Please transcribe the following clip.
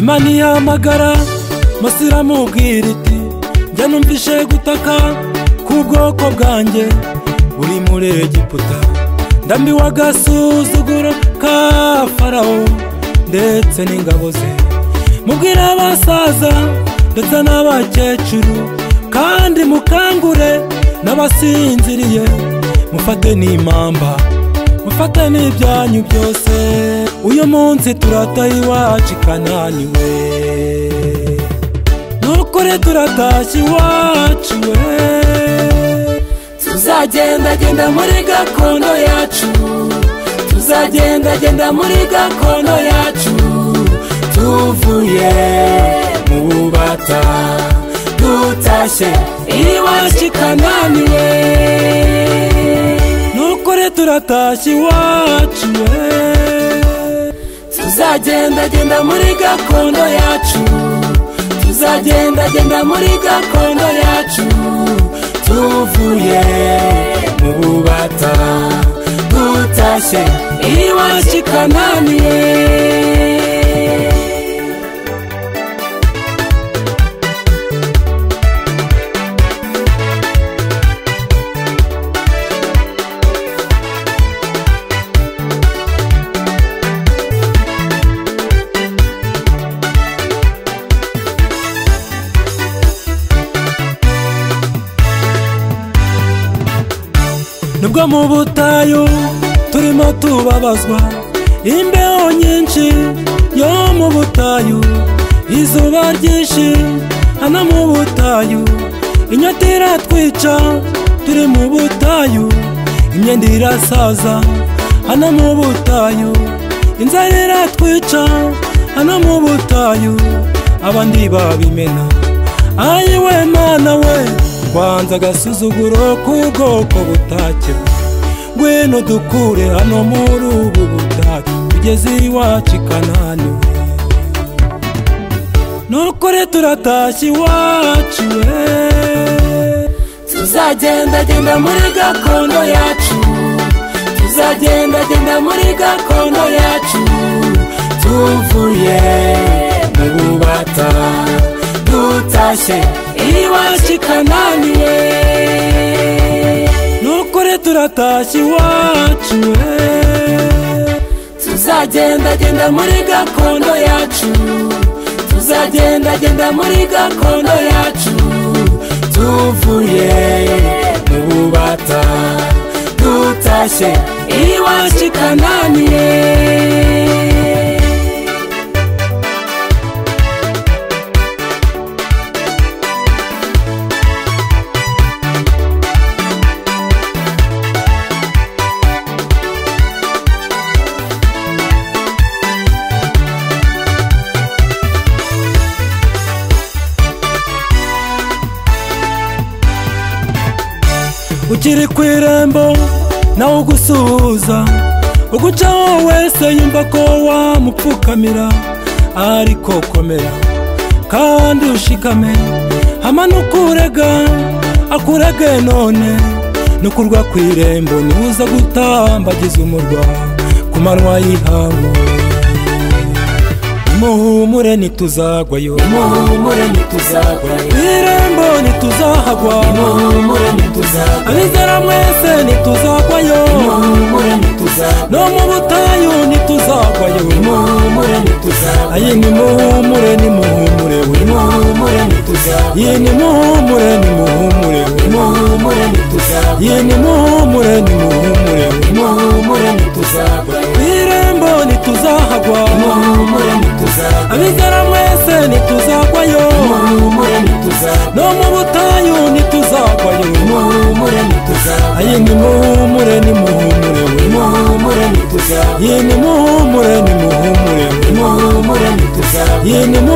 Imana ihamagara Mose iramubwira iti njya numvishe gutaka k'ubwoko bwanjye uri muri Egiputa, ndambiwe agasuzuguro ka Farawo ndetse n'ingabo ze. Mubwire abasaza ndetse n'abakecuru kandi mukangure n'abasinziriye, mufate n'impamba mufate n'ibyanyu byose, uyu munsi turataha iwacu i Kanani we. Nukuri turatashye iwacu we, tuzagendagenda muri gakondo yacu, tuzagendagenda muri gakondo yacu, tuvuye mu bubata dutashye iwacu i Kanani we. Nukuri turatashye iwacu we, tuzagendagenda muri gakondo yacu, tuzagendagenda muri gakondo yacu, tuvuye mu bubata dutashye iwacu i Kanani we. Nubwo mu butayu turimo tubabazwa, imbeho nyinshi yo mu butayu, izuba ryinshi hano mu butayu, inyota iratwica turi mu butayu, imyenda irasaza hano mu butayu, inzara iratwica hano mu butayu, abandi babimena. Ayiwe Mana we, kwanza agasuzuguro k'ubwoko butake, ngwino dukure hano muri ubu butake tugeze iwacu i Kanani we. Nukuri turatashye iwacu we, tuzagendagenda muri gakondo yacu, tuzagendagenda muri gakondo yacu, tuvuye mu bubata dutashye iwacu i Kanani we. Nukuri turatashye iwacu we, tuzagendagenda muri gakondo yacu, tuzagendagenda muri gakondo yacu, tuvuye mu bubata dutashye iwacu i Kanani we. Ukiri ku irembo nawe ugusuhuza, ugucaho wese yumva ko wamupfukamira, ariko komera kandi ushikame, hamanuka urega akurege none, nukurwa ku irembo niuza gutambagiza umurwa ku manywa y'ihangu. Muhumure ntituzagwayo, muhumure ntituzagwayo, irembo ntituzahagwa, muhumure ntituzagwayo, abizera mwese ntituzagwayo, muhumure ntituzagwayo, no mu butayu ntituzagwayo, muhumure ntituzagwayo, ayi ni muhumure ni muhumure we, muhumure ntituzagwayo, ye ni muhumure ni muhumure we, muhumure ntituzagwayo, ye ni muhumure ni muhumure we, muhumure ntituzagwayo, irembo ntituzahagwa, muhumure ntituzagwayo, abizera mwese ntituzagwayo, muhumure ntituzagwayo, no mu butayu ntituzagwayo, muhumure ntituzagwayo, ayi ni muhumure ni muhumure we, muhumure ntituzagwayo, ye ni muhumure ni muhumure we, muhumure ntituzagwayo, ye ni